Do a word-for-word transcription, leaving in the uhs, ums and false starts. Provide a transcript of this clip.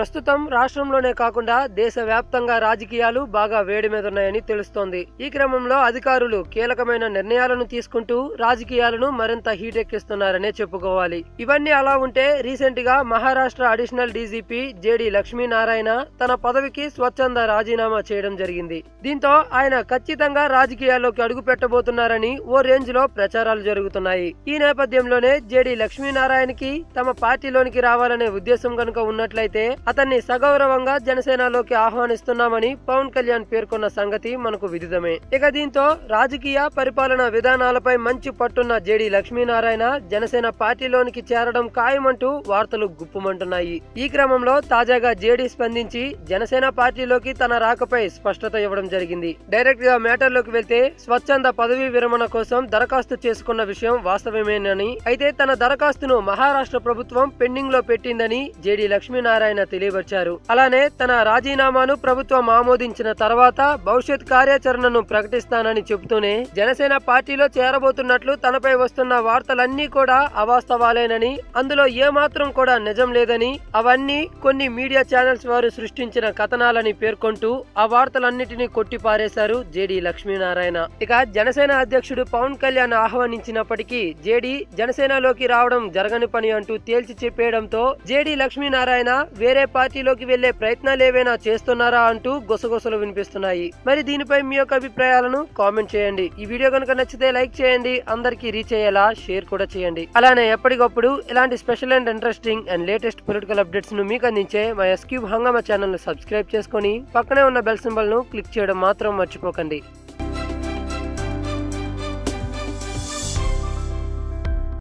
ప్రస్తుతం రాష్ట్రంలోనే కాకుండా దేశవ్యాప్తంగా రాజకీయాలు బాగా వేడి మీద ఉన్నాయని తెలుస్తోంది. ఈ క్రమంలో అధికారులు కీలకమైన నిర్ణయాలను తీసుకుంటూ రాజకీయాలను మరింత హీటెక్కిస్తున్నారనే చెప్పుకోవాలి. ఇవన్నీ అలా ఉంటే రీసెంట్ గా Maharashtra additional DGP JD Lakshminarayana తన పదవికి స్వచ్ఛంద రాజీనామా చేయడం జరిగింది. దీంతో ఆయన ఖచ్చితంగా రాజకీయాల్లోకి అడుగు పెట్టబోతున్నారని ఓ రేంజ్ లో ప్రచారాలు జరుగుతున్నాయి. ఈ నేపథ్యంలోనే జేడీ లక్ష్మీనారాయణకి తమ పార్టీలోనికి రావాలనే ఉద్దేశం కనుక ఉన్నట్లయితే అతన్ని సగౌరవంగా జనసేనలోకి ఆహ్వానిస్తున్నామని పవన్ కళ్యాణ్ పేర్కొన్న సంగతి మనకు విదితమే. ఇక దీంతో రాజకీయ పరిపాలన విధానాలపై మంచి పట్టున్న జేడీ లక్ష్మీనారాయణ జనసేన పార్టీలోనికి చేరడం ఖాయమంటూ వార్తలు గుప్పుమంటున్నాయి. ఈ క్రమంలో తాజాగా జేడీ స్పందించి జనసేన పార్టీలోకి తన రాకపై స్పష్టత ఇవ్వడం జరిగింది. డైరెక్ట్ గా మ్యాటర్ లోకి వెళ్తే స్వచ్ఛంద పదవీ విరమణ కోసం దరఖాస్తు చేసుకున్న విషయం వాస్తవమేనని, అయితే తన దరఖాస్తును మహారాష్ట్ర ప్రభుత్వం పెండింగ్ లో పెట్టిందని జేడీ లక్ష్మీనారాయణ తెలియపరిచారు. అలానే తన రాజీనామాను ప్రభుత్వం ఆమోదించిన తర్వాత భవిష్యత్ కార్యాచరణను ప్రకటిస్తానని చెబుతూనే జనసేన పార్టీలో చేరబోతున్నట్లు తనపై వస్తున్న వార్తలన్నీ కూడా అవాస్తవాలేనని, అందులో ఏమాత్రం కూడా నిజం లేదని, అవన్నీ కొన్ని మీడియా ఛానల్స్ వారు సృష్టించిన కథనాలని పేర్కొంటూ ఆ వార్తలన్నిటినీ కొట్టిపారేశారు జేడీ లక్ష్మీనారాయణ. ఇక జనసేన అధ్యక్షుడు పవన్ కళ్యాణ్ ఆహ్వానించినప్పటికీ జేడీ జనసేనలోకి రావడం జరగని పని అంటూ తేల్చి చెప్పేయడంతో జేడీ లక్ష్మీనారాయణ వేరే పార్టీలోకి వెళ్లే ప్రయత్నాలేవైనా చేస్తున్నారా అంటూ గుసగుసలు వినిపిస్తున్నాయి. మరి దీనిపై మీ యొక్క అభిప్రాయాలను కామెంట్ చేయండి. ఈ వీడియో కనుక నచ్చితే లైక్ చేయండి, అందరికీ రీచ్ అయ్యేలా షేర్ కూడా చేయండి. అలానే ఎప్పటికప్పుడు ఇలాంటి special and interesting and latest political updates ను మీకు అందించే మా ఎస్క్యూబ్ హంగామా ఛానల్ ను సబ్స్క్రైబ్ చేసుకుని పక్కనే ఉన్న బెల్ సింబల్ ను క్లిక్ చేయడం మాత్రం మర్చిపోకండి.